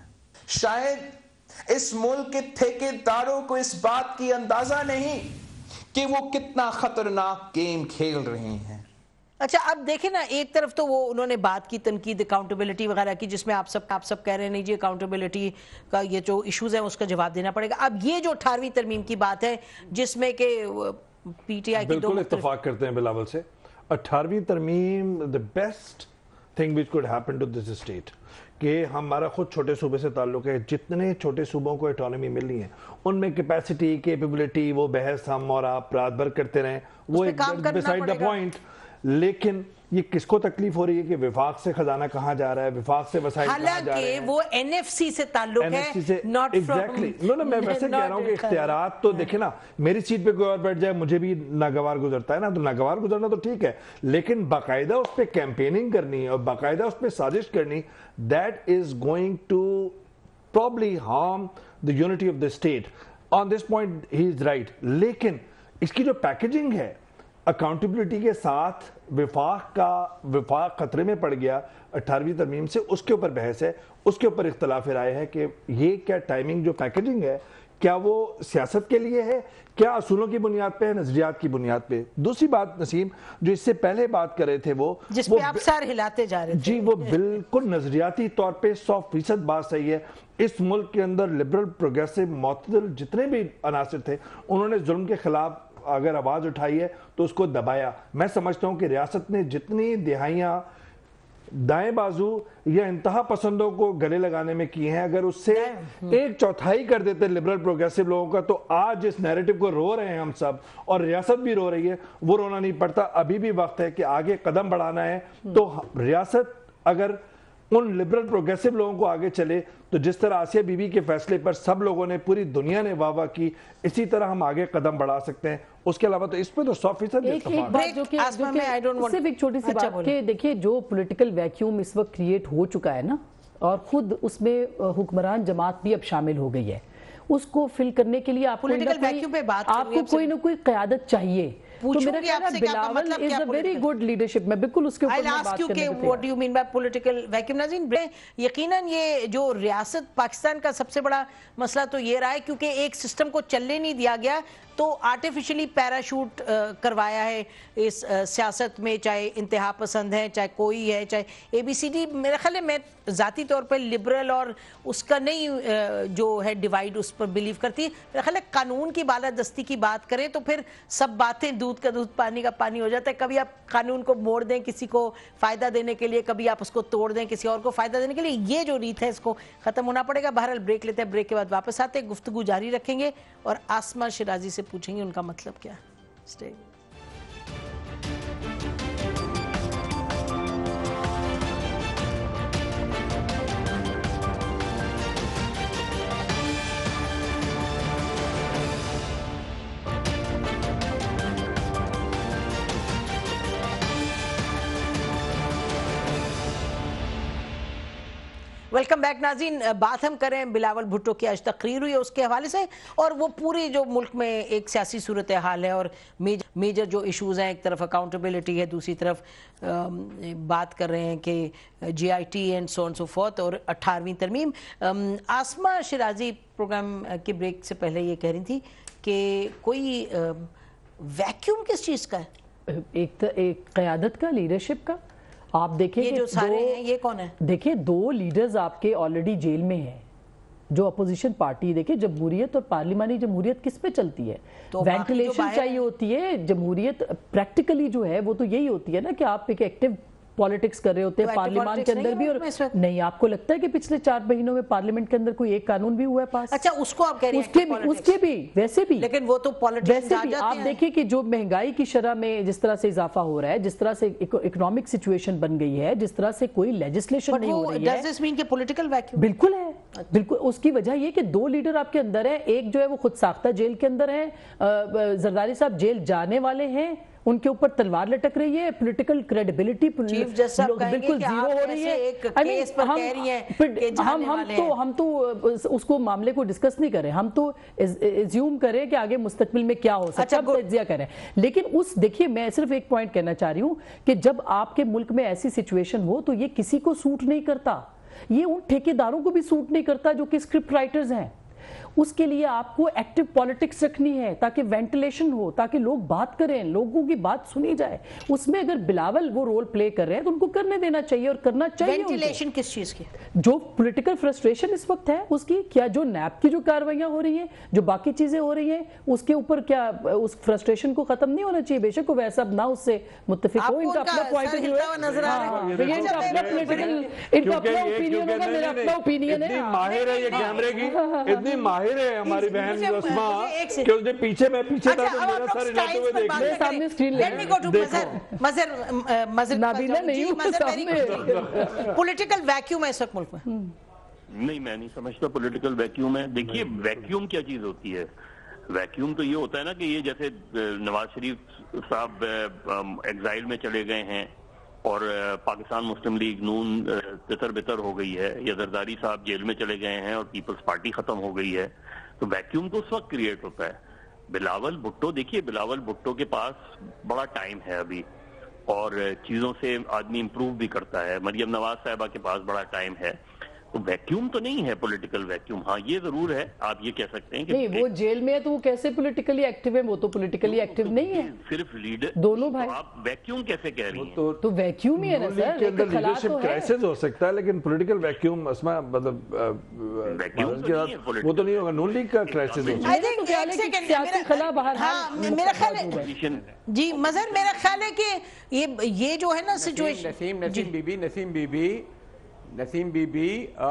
شاید اس ملک کے ٹھیکیداروں کو اس بات کی اندازہ نہیں کہ وہ کتنا خطرناک گیم کھیل رہے ہیں. اچھا اب دیکھیں نا، ایک طرف تو وہ انہوں نے بات کی تنقید اکاؤنٹیبلٹی وغیرہ کی، جس میں آپ سب کہہ رہے ہیں نہیں جی اکاؤنٹیبلٹی کا یہ جو ایشوز ہیں اس کا جواب دینا پڑے گا. اب یہ جو 18ویں ترمیم کی بات ہے جس میں کہ پی ٹی آئی کی بالکل اتفاق کرتے ہیں بلاول سے. 18ویں ترمیم the best thing which could happen to this state کہ ہمارا خود چھوٹے صوبے سے تعلق ہے، جتنے چھوٹے صوبوں کو اٹانومی ملنی ہے ان میں کیپیسٹی کیپیبلٹی وہ بحث ہم اور آپ رات بھر کرتے رہیں، وہ ایک beside the point. لیکن یہ کس کو تکلیف ہو رہی ہے کہ وفاق سے خزانہ کہاں جا رہا ہے، وفاق سے وسائل کہاں جا رہے ہیں. حالانکہ وہ این ایف سی سے تعلق ہے، not from میں ویسے کہہ رہا ہوں کہ اختیارات تو دیکھیں نا، میری سیٹ پہ کوئی اور بیٹھ جائے مجھے بھی ناگوار گزرتا ہے نا، تو ناگوار گزرنا تو ٹھیک ہے، لیکن باقاعدہ اس پہ کیمپیننگ کرنی ہے اور باقاعدہ اس پہ سازش کرنی، that is going to probably harm the unity of the state. On this point he is right. لیکن اس کی جو پیکیجنگ ہے اکاؤنٹیبلٹی کے ساتھ وفاق خطرے میں پڑ گیا 18ویں ترمیم سے، اس کے اوپر بحث ہے، اس کے اوپر اختلاف رائے ہے کہ یہ کیا ٹائمنگ جو پیکیجنگ ہے کیا وہ سیاست کے لیے ہے، کیا اصولوں کی بنیاد پہ ہے، نظریات کی بنیاد پہ. دوسری بات نسیم جو اس سے پہلے بات کر رہے تھے وہ جس پہ آپ سر ہلاتے جا رہے تھے، جی وہ بالکل نظریاتی طور پہ 100% بات صحیح ہے. اس ملک کے اندر لبرل پروگریسو معتدل جتنے بھی عناصر تھے انہوں نے ظلم کے خلاف اگر آواز اٹھائی ہے تو اس کو دبایا. میں سمجھتا ہوں کہ ریاست نے جتنی دہائیاں دائیں بازو یا انتہا پسندوں کو گلے لگانے میں کی ہیں، اگر اس سے 1/4 کر دیتے لبرل پروگریسو لوگوں کا، تو آج اس نیریٹو کو رو رہے ہیں ہم سب اور ریاست بھی رو رہی ہے. وہ رونا نہیں پڑتا، ابھی بھی وقت ہے کہ آگے قدم بڑھانا ہے. تو ریاست اگر ان لبرل پروگریسو لوگوں کو آگے چلے تو جس طرح آسیہ بی بی کے فیصلے پر سب لوگوں نے، پوری دنیا نے واہ واہ کی، اسی طرح ہم آگے قدم بڑھا سکتے ہیں. اس کے علاوہ تو اس پہ تو 100% ایک بات جو کہ صرف ایک چھوٹی سی بات کہ دیکھیے جو پولیٹیکل ویکیوم اس وقت کریٹ ہو چکا ہے نا، اور خود اس میں حکمران جماعت بھی اب شامل ہو گئی ہے، اس کو فل کرنے کے لیے آپ کو کوئی نہ کوئی قیادت چاہیے. تو میرا خیال ہے Bilawal is a very good leadership. میں بالکل اس کے اوپر بات کرنے پہ تیار. what do you mean by political vacuum ناظرین؟ یقیناً یہ جو ریاست پاکستان کا سب سے بڑا مسئلہ تو یہ رہا ہے کیونکہ ایک سسٹم کو چلنے نہیں دیا گیا تو آرٹیفیشلی پیراشوٹ کروایا ہے اس سیاست میں, چاہے انتہا پسند ہے, چاہے کوئی ہے, چاہے اے بی سی ڈی. میرے خیال ہے میں ذاتی طور پہ لبرل اور اس کا نہیں جو ہے ڈیوائیڈ اس پر بلیو کرتی ہے. میرا خیال ہے قانون کی بالادستی کی بات کریں تو پھر سب باتیں دودھ کا دودھ پانی کا پانی ہو جاتا ہے. کبھی آپ قانون کو موڑ دیں کسی کو فائدہ دینے کے لیے, کبھی آپ اس کو توڑ دیں کسی اور کو فائدہ دینے کے لیے. یہ جو ریت ہے اس کو ختم ہونا پڑے گا. بہرحال بریک لیتے ہیں, بریک کے بعد واپس آتے ہیں, گفتگو جاری رکھیں گے اور آسمہ شیرازی سے پوچھیں گے ان کا مطلب کیا ہے. ویلکم بیک ناظرین. بات ہم کریں بلاول بھٹو کی آج تقریر ہوئی ہے اس کے حوالے سے, اور وہ پوری جو ملک میں ایک سیاسی صورتحال ہے اور میجر جو ایشوز ہیں, ایک طرف اکاؤنٹیبلٹی ہے, دوسری طرف بات کر رہے ہیں کہ J I T and so and so fourth اور 18ویں ترمیم. آسمہ شیرازی پروگرام کے بریک سے پہلے یہ کہہ رہی تھی کہ کوئی ویکیوم کس چیز کا ہے؟ ایک قیادت کا, لیڈرشپ کا. آپ دیکھیں یہ جو سارے ہیں یہ کون ہے؟ دیکھیں 2 لیڈرز آپ کے آلریڈی جیل میں ہیں جو اپوزیشن پارٹی. دیکھیں جمہوریت اور پارلیمانی جمہوریت کس پہ چلتی ہے؟ وینٹیلیشن چاہیے ہوتی ہے. جمہوریت پریکٹیکلی جو ہے وہ تو یہی ہوتی ہے نا کہ آپ ایک ایکٹیو پالیٹکس کر رہے ہوتے ہیں پارلیمان کے اندر بھی. اور نہیں, آپ کو لگتا ہے کہ پچھلے 4 مہینوں میں پارلیمنٹ کے اندر کوئی ایک قانون بھی ہوا ہے پاس؟ اچھا, اس کو آپ کہہ رہے ہیں اس کے بھی ویسے بھی, لیکن وہ تو پالیٹکس جا جاتے ہیں. آپ دیکھیں کہ جو مہنگائی کی شرح میں جس طرح سے اضافہ ہو رہا ہے, جس طرح سے اکنامک سچویشن بن گئی ہے, جس طرح سے کوئی لیجسلیشن نہیں ہو رہی ہے. Does this mean کہ پولیٹیکل ویکیوم؟ بالکل ہے, بالکل. اس کی وجہ یہ کہ 2 لیڈر آپ کے اندر ہیں. ایک جو ہے وہ خود ساختہ جیل کے اندر ہیں, زرداری صاحب جیل جانے والے ہیں, ان کے اوپر تلوار لٹک رہی ہے. پولیٹیکل کریڈیبلٹی بالکل زیرو ہو رہی ہے. ہم تو اس کو معاملے کو ڈسکس نہیں کریں, ہم تو ایزیوم کریں کہ آگے مستقبل میں کیا ہو سکتا ہے, تجزیہ کریں. لیکن دیکھیے میں صرف ایک پوائنٹ کہنا چاہ رہی ہوں کہ جب آپ کے ملک میں ایسی سچویشن ہو تو یہ کسی کو سوٹ نہیں کرتا. یہ ان ٹھیکیداروں کو بھی سوٹ نہیں کرتا جو کہ اسکرپٹ رائٹرز ہیں. اس کے لیے آپ کو ایکٹیو پالیٹکس رکھنی ہے تاکہ وینٹیلیشن ہو, تاکہ لوگ بات کریں, لوگوں کی بات سنی جائے. اس میں اگر بلاول وہ رول پلے کر رہے ہیں تو ان کو کرنے دینا چاہیے اور کرنا چاہیے. وینٹیلیشن کس چیز کی؟ جو پولیٹیکل فرسٹریشن اس وقت ہے اس کی, کیا جو نیب کی جو کاروائیاں ہو رہی ہیں, جو باقی چیزیں ہو رہی ہیں, اس کے اوپر کیا اس فرسٹریشن کو ختم نہیں ہونا چاہیے؟ بے شک وہ ویسا نہ اس سے متفق ہو, ان کا اپنا پوائنٹ آف ویو ہے, نظر آ رہا ہے, ان کا اپنا پولیٹیکل, ان کا اپنا اوپینین ہوگا, میرا اپنا اوپینین ہے. اتنی ماہر ہے یہ کیمرے کی, اتنی ماہر ہے ہماری بہن عثما کہ اس نے پیچھے میں پیچھے تھا تو میرا سر ہلاتے ہوئے دیکھ میرے سامنے اسکرین لے مظہر نابینا نہیں ہوں سامنے. پولیٹیکل ویکیوم ہے اس وقت ملک میں؟ نہیں, میں نہیں سمجھتا پولیٹیکل ویکیوم ہے. دیکھیے ویکیوم کیا چیز ہوتی ہے. ویکیوم تو یہ ہوتا ہے نا کہ یہ جیسے نواز شریف صاحب ایگزائل میں چلے گئے ہیں اور پاکستان مسلم لیگ نون تتر بتر ہو گئی ہے, یا زرداری صاحب جیل میں چلے گئے ہیں اور پیپلز پارٹی ختم ہو گئی ہے, تو ویکیوم تو اس وقت کریٹ ہوتا ہے. بلاول بھٹو, دیکھیے بلاول بھٹو کے پاس بڑا ٹائم ہے ابھی اور چیزوں سے آدمی امپروو بھی کرتا ہے. مریم نواز صاحبہ کے پاس بڑا ٹائم ہے, تو ویکیوم تو نہیں ہے پولیٹیکل ویکیوم. ہاں یہ ضرور ہے, آپ یہ کہہ سکتے ہیں کہ نہیں وہ جیل میں ہے تو وہ کیسے پولیٹیکلی ایکٹیو ہے؟ وہ تو پولیٹیکلی ایکٹیو نہیں ہے, صرف لیڈر دونوں بھائی. آپ ویکیوم کیسے کہہ رہی ہیں؟ تو ویکیوم ہی ہے نا سر, ایک خلا تو ہے. کرائسس ہو سکتا ہے لیکن پولیٹیکل ویکیوم اسما مطلب وہ تو نہیں ہوگا. نون لیگ کا کرائسس ہو سکتا ہے, سیاسی خلا باہر. میرا خیال ہے جی مظہر, میرا خیال ہے کہ یہ جو ہے نا سچویشن. نسیم بی بی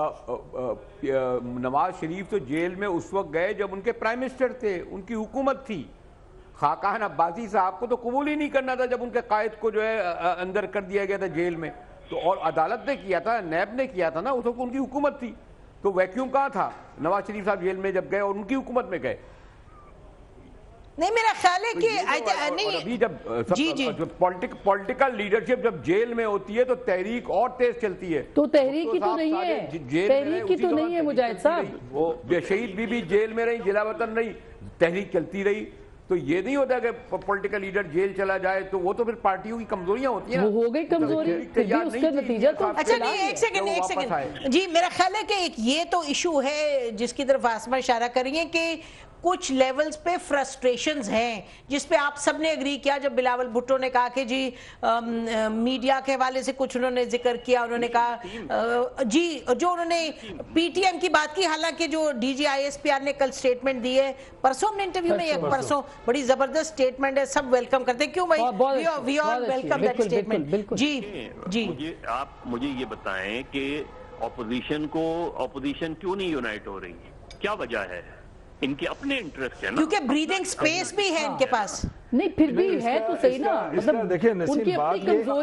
نواز شریف تو جیل میں اس وقت گئے جب ان کے پرائم منسٹر تھے, ان کی حکومت تھی. خاقان عباسی صاحب کو تو قبول ہی نہیں کرنا تھا جب ان کے قائد کو جو ہے اندر کر دیا گیا تھا جیل میں, تو اور عدالت نے کیا تھا, نیب نے کیا تھا نا, اس وقت ان کی حکومت تھی. تو ویکیوم کہاں تھا؟ نواز شریف صاحب جیل میں جب گئے اور ان کی حکومت میں گئے. نہیں میرا خیال ہے کہ ابھی جب پولیٹیکل لیڈرشپ جب جیل میں ہوتی ہے تو تحریک اور تیز چلتی ہے. تو تحریک ہی تو نہیں ہے, تحریک ہی تو نہیں ہے مجاہد صاحب. وہ شہید بی بی جیل میں رہی, جلا وطن رہی, تحریک چلتی رہی. تو یہ نہیں ہوتا کہ پولیٹیکل لیڈر جیل چلا جائے تو وہ تو پھر پارٹیوں کی کمزوریاں ہوتی ہیں. وہ ہو گئی کمزوری, پھر بھی اس کا نتیجہ تو اچھا نہیں, ایک سیکنڈ جی, میرا خیال ہے کہ ایک یہ تو ایشو ہے جس کی طرف آسمہ اشارہ کر رہی ہیں کہ کچھ لیولز پہ فرسٹریشنز ہیں جس پہ آپ سب نے اگری کیا. جب بلاول بھٹو نے کہا کہ جی میڈیا کے حوالے سے کچھ انہوں نے ذکر کیا, انہوں نے کہا جی جو انہوں نے پی ٹی ایم کی بات کی, حالانکہ جو D G I S P R نے کل سٹیٹمنٹ دی ہے, پرسوں ہم نے انٹرویو میں, پرسوں بڑی زبردست سٹیٹمنٹ ہے, سب ویلکم کرتے ہیں. کیوں بھائی, we all welcome that statement. جی جی, آپ مجھے یہ بتائیں کہ اپوزیشن کیوں نہیں یونائٹ ہو رہی, کیا وجہ ہے؟ ان کے اپنے انٹرسٹ ہے نا, کیونکہ بریدنگ سپیس بھی ہے ان کے پاس. نہیں پھر بھی ہے تو صحیح نا, مطلب دیکھیں نسیم بات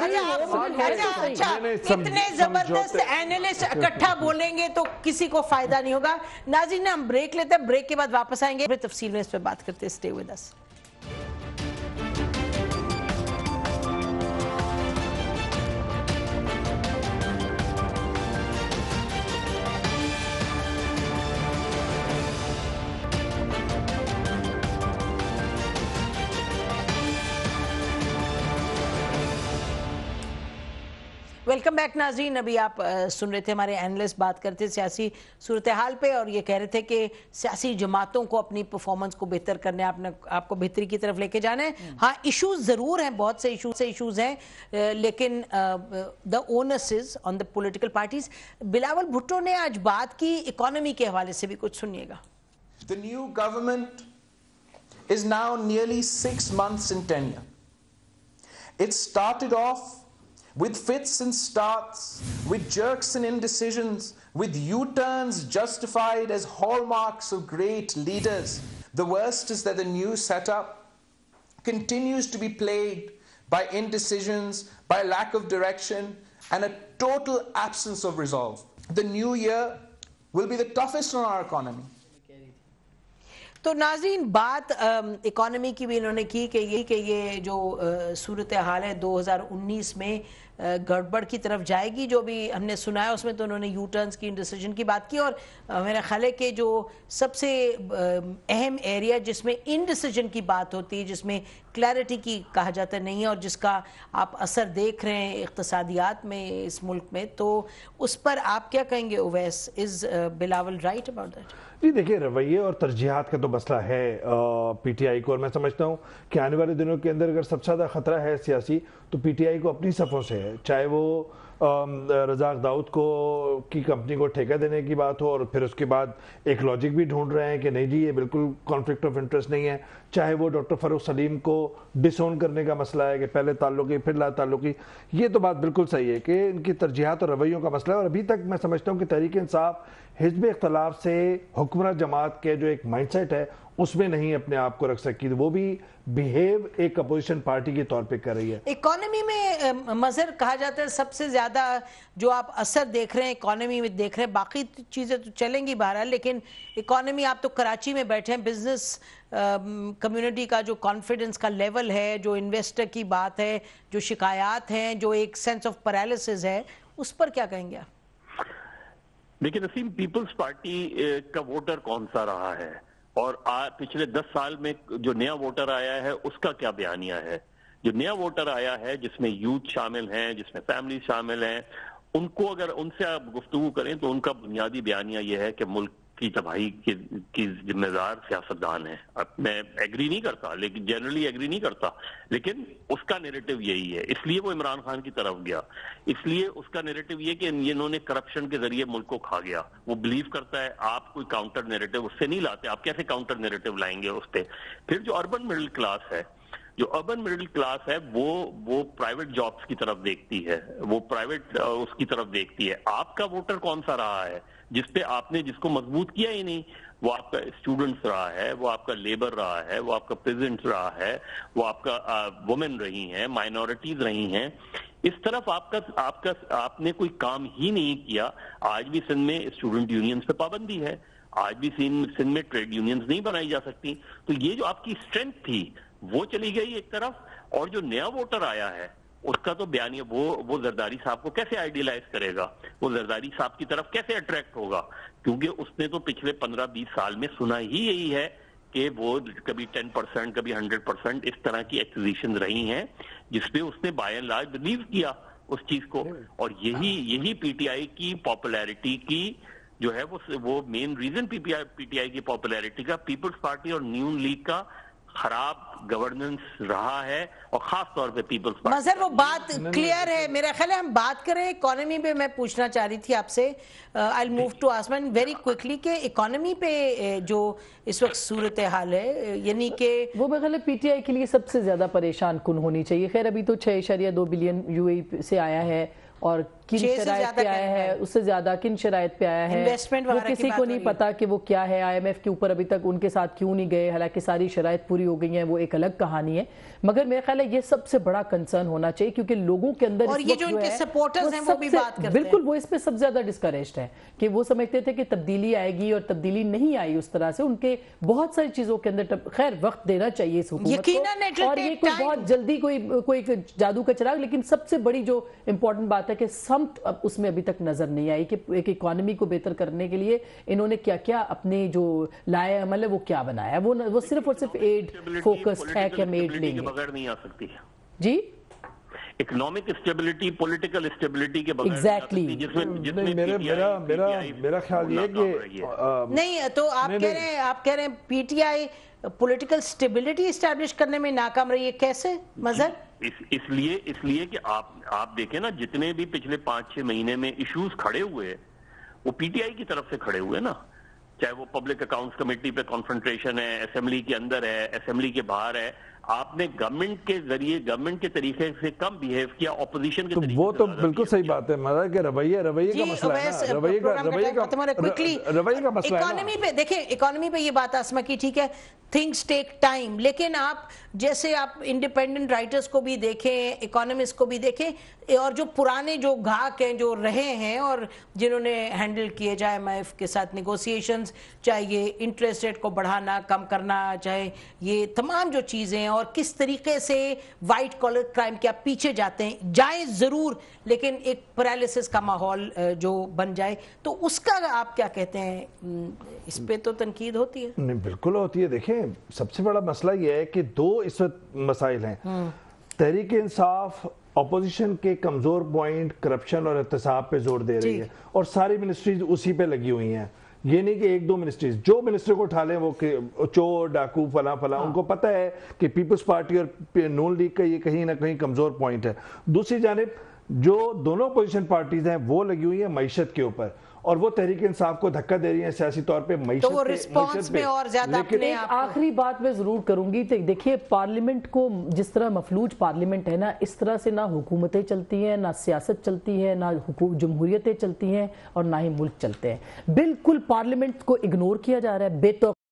اتنے زبردست اینالسٹ اکٹھا بولیں گے تو کسی کو فائدہ نہیں ہوگا. ناظرین ہم بریک لیتے ہیں, بریک کے بعد واپس آئیں گے, تفصیل میں اس پہ بات کرتے ہیں. Stay with us. Welcome back ناظرین. ابھی آپ سن رہے تھے ہمارے اینالسٹ بات کرتے سیاسی صورتحال پہ, اور یہ کہہ رہے تھے کہ سیاسی جماعتوں کو اپنی پرفارمنس کو بہتر کرنے, آپ کو بہتری کی طرف لے کے جانا ہے. ہاں ایشوز ضرور ہیں, بہت سے ایشوز ہیں, لیکن the onus is on the political parties. Bilawal Bhutto نے آج بات کی اکانومی کے حوالے سے بھی, کچھ سنیے گا. The new government is now nearly 6 months in tenure. It started off with fits and starts, with jerks and indecisions, with U-turns justified as hallmarks of great leaders. The worst is that the new setup continues to be plagued by indecisions, by lack of direction, and a total absence of resolve. The new year will be the toughest on our economy. تو ناظرین بات economy کی بھی انہوں نے کی کہ یہ جو صورتحال ہے 2019 میں گڑبڑ کی طرف جائے گی. جو بھی ہم نے سنا ہے اس میں تو انہوں نے یو ٹرنز کی, انڈیسیژن کی بات کی, اور میرا خیال ہے کہ جو سب سے اہم ایریا جس میں انڈیسیژن کی بات ہوتی ہے, جس میں کلیئرٹی کی کہا جاتا نہیں ہے, اور جس کا آپ اثر دیکھ رہے ہیں اقتصادیات میں اس ملک میں, تو اس پر آپ کیا کہیں گے Uwais? Is Bilawal right about that? جی دیکھیں, رویے اور ترجیحات کا تو مسئلہ ہے پی ٹی آئی کو, اور میں سمجھتا ہوں کہ آنے والے دنوں کے اندر اگر سب سے زیادہ خطرہ ہے سیاسی تو پی ٹی آئی کو اپنی صفوں سے ہے, چاہے وہ رزاق داؤد کی کمپنی کو ٹھیکہ دینے کی بات ہو, اور پھر اس کے بعد ایک لاجک بھی ڈھونڈ رہے ہیں کہ نہیں جی یہ بالکل کانفلکٹ آف انٹرسٹ نہیں ہے, چاہے وہ ڈاکٹر فاروق سلیم کو ڈس اون کرنے کا مسئلہ ہے کہ پہلے تعلقی پھر لا تعلقی. یہ تو بات بالکل صحیح ہے کہ ان کی ترجیحات اور رویوں کا مسئلہ ہے, اور ابھی تک میں سمجھتا ہوں کہ تحریک انصاف حزب اختلاف سے حکمراں جماعت کے جو ایک مائنڈ سیٹ ہے اس میں نہیں اپنے آپ کو رکھ سکی, وہ بھی بیہیو ایک اپوزیشن پارٹی کے طور پہ کر رہی ہے. اکانومی میں مظہر کہا جاتا ہے سب سے زیادہ جو آپ اثر دیکھ رہے ہیں اکانومی میں دیکھ رہے ہیں, باقی چیزیں تو چلیں گی بہرحال, لیکن اکانومی آپ تو کراچی میں بیٹھے ہیں, بزنس کمیونٹی کا جو کانفیڈنس کا لیول ہے, جو انویسٹر کی بات ہے, جو شکایات ہیں, جو ایک سینس آف پیرالسس ہے, اس پر کیا کہیں گے آپ؟ دیکھیں نسیم, پیپلز پارٹی کا ووٹر کون سا رہا ہے, اور پچھلے 10 سال میں جو نیا ووٹر آیا ہے اس کا کیا بیانیہ ہے؟ جو نیا ووٹر آیا ہے جس میں یوتھ شامل ہیں, جس میں فیملی شامل ہیں, ان کو اگر ان سے آپ گفتگو کریں تو ان کا بنیادی بیانیہ یہ ہے کہ ملک کی تباہی کی ذمہ دار سیاستدان ہیں. اب میں ایگری نہیں کرتا, لیکن جنرلی ایگری نہیں کرتا, لیکن اس کا نیریٹو یہی ہے, اس لیے وہ عمران خان کی طرف گیا, اس لیے اس کا نیریٹو یہ کہ انہوں نے کرپشن کے ذریعے ملک کو کھا گیا. وہ بلیو کرتا ہے آپ کوئی کاؤنٹر نیریٹو اس سے نہیں لاتے, آپ کیسے کاؤنٹر نیریٹو لائیں گے اس پہ؟ پھر جو اربن مڈل کلاس ہے, وہ پرائیویٹ جابز کی طرف دیکھتی ہے, وہ پرائیویٹ اس کی طرف دیکھتی ہے. آپ کا ووٹر کون سا رہا ہے جس پہ آپ نے جس کو مضبوط کیا ہی نہیں؟ وہ آپ کا اسٹوڈنٹس رہا ہے, وہ آپ کا لیبر رہا ہے, وہ آپ کا پیزنٹس رہا ہے, وہ آپ کا وومن رہی ہیں, مائنورٹیز رہی ہیں. اس طرف آپ نے کوئی کام ہی نہیں کیا. آج بھی سندھ میں اسٹوڈنٹ یونینز پہ پابندی ہے, آج بھی سندھ میں ٹریڈ یونینز نہیں بنائی جا سکتی. تو یہ جو آپ کی اسٹرینتھ تھی وہ چلی گئی ایک طرف, اور جو نیا ووٹر آیا ہے اس کا تو بیانیہ وہ زرداری صاحب کو کیسے آئیڈیلائز کرے گا, وہ زرداری صاحب کی طرف کیسے اٹریکٹ ہوگا؟ کیونکہ اس نے تو پچھلے 15-20 سال میں سنا ہی یہی ہے کہ وہ کبھی 10% کبھی 100% اس طرح کی ایکوزیشن رہی ہیں جس پہ اس نے بائی اینڈ لارج بلیو کیا اس چیز کو. اور یہی پی ٹی آئی کی پاپولیرٹی کی جو ہے وہ مین ریزن پی ٹی آئی کی پاپولیرٹی کا پیپلز پارٹی اور نیون لیگ کا خراب گورننس رہا ہے, اور خاص طور پہ پیپلز پارٹی. مظہر وہ بات کلیئر ہے. میرا خیال ہے ہم بات کریں اکانومی پہ. میں پوچھنا چاہ رہی تھی آپ سے, I'll move to Asman very quickly, کہ اکانومی پہ جو اس وقت صورتحال ہے, یعنی کہ وہ میرے خیال ہے پی ٹی آئی کے لیے سب سے زیادہ پریشان کن ہونی چاہیے. خیر ابھی تو 6.2 بلین یو اے سے آیا ہے, اور کن شرائط پہ آیا ہے, اس سے زیادہ کن شرائط پہ آیا ہے, وہ کسی کو نہیں پتا کہ وہ کیا ہے. آئی ایم ایف کے اوپر ابھی تک ان کے ساتھ کیوں نہیں گئے, حالانکہ ساری شرائط پوری ہو گئی ہیں, وہ ایک الگ کہانی ہے. مگر میرے خیال ہے یہ سب سے بڑا کنسرن ہونا چاہیے, کیونکہ لوگوں کے اندر اور یہ جو ان کے سپورٹرز ہیں وہ بھی بات کرتے ہیں, بالکل وہ اس پہ سب زیادہ ڈسکریجڈ ہیں کہ وہ سمجھتے تھے کہ تبدیلی آئے گی, اور تبدیلی نہیں آئی اس طرح سے. ان کے بہت ساری چیزوں کے اندر خیر وقت دینا چاہیے اس حکومت کو, اور یہ کوئی بہت جلدی کوئی جادو کا چراغ. لیکن سب سے بڑی جو امپورٹنٹ بات ہے کہ سمت اس میں ابھی تک نظر نہیں آئی کہ ایک اکانومی کو بہتر کرنے کے لیے انہوں نے کیا کیا اپنے جو لائے عمل ہے وہ کیا بنایا. وہ صرف اور صرف ایڈ فوکسڈ ہے کہ ہم ایڈ لیں گے, بغیر نہیں آ سکتی. جی اکنامک اسٹیبلٹی پولیٹیکل اسٹیبلٹی کے بغیر ایگزیکٹلی. میرا خیال یہ کہ نہیں تو آپ کہہ رہے ہیں P T I political stability establish کرنے میں ناکام رہی ہے. کیسے مظہر؟ اس لیے کہ آپ دیکھیں نا, جتنے بھی پچھلے 5-6 مہینے میں ایشوز کھڑے ہوئے وہ پی ٹی آئی کی طرف سے کھڑے ہوئے نا. چاہے وہ پبلک اکاؤنٹس کمیٹی پہ کانفرنٹریشن ہے, اسمبلی کے اندر ہے, اسمبلی کے باہر ہے. آپ نے گورنمنٹ کے ذریعے گورنمنٹ کے طریقے سے کم بیہیو کیا, اپوزیشن کے طریقے سے. وہ تو بالکل صحیح بات ہے مطلب کہ رویہ کا مسئلہ ہے نا, رویہ کا مسئلہ ہے. اکانومی پہ دیکھیں, اکانومی پہ یہ بات آسما کی ٹھیک ہے, تھنگز ٹیک ٹائم, لیکن آپ جیسے آپ انڈیپینڈنٹ رائٹرز کو بھی دیکھیں, اکانومسٹ کو بھی دیکھیں, اور جو پرانے جو گاہک ہیں جو رہے ہیں اور جنہوں نے ہینڈل کیے جائے ایم آئی ایف کے ساتھ نیگوسیشنز, چاہے یہ انٹرسٹ ریٹ کو بڑھانا کم کرنا, چاہے یہ تمام جو چیزیں, اور کس طریقے سے وائٹ کالر کرائم کے آپ پیچھے جاتے ہیں, جائیں ضرور لیکن ایک پیرالیسس کا ماحول جو بن جائے, تو اس کا آپ کیا کہتے ہیں؟ اس پہ تو تنقید ہوتی ہے. نہیں بالکل ہوتی ہے. دیکھیں سب سے بڑا مسئلہ یہ ہے کہ 2 اس وقت مسائل ہیں. تحریک انصاف اپوزیشن کے کمزور پوائنٹ کرپشن اور احتساب پہ زور دے رہی ہے, اور ساری منسٹریز اسی پہ لگی ہوئی ہیں. یہ نہیں کہ 1-2 منسٹریز, جو منسٹر کو اٹھا لیں وہ چور ڈاکو فلاں ان کو پتہ ہے کہ پیپلز پارٹی اور نون لیگ کا یہ کہیں نہ کہیں کمزور پوائنٹ ہے. دوسری جانب جو دونوں اپوزیشن پارٹیز ہیں وہ لگی ہوئی ہیں معیشت کے اوپر, اور وہ تحریک انصاف کو دھکا دے رہی ہیں سیاسی طور پہ معیشت تو وہ رسپانس میں اور زیادہ اپنے ایک آخری بات میں ضرور کروں گی. دیکھیے پارلیمنٹ کو جس طرح مفلوج پارلیمنٹ ہے نا, اس طرح سے نہ حکومتیں چلتی ہیں, نہ سیاست چلتی ہے, نہ جمہوریتیں چلتی ہیں, اور نہ ہی ملک چلتے ہیں. بالکل پارلیمنٹ کو اگنور کیا جا رہا ہے, بے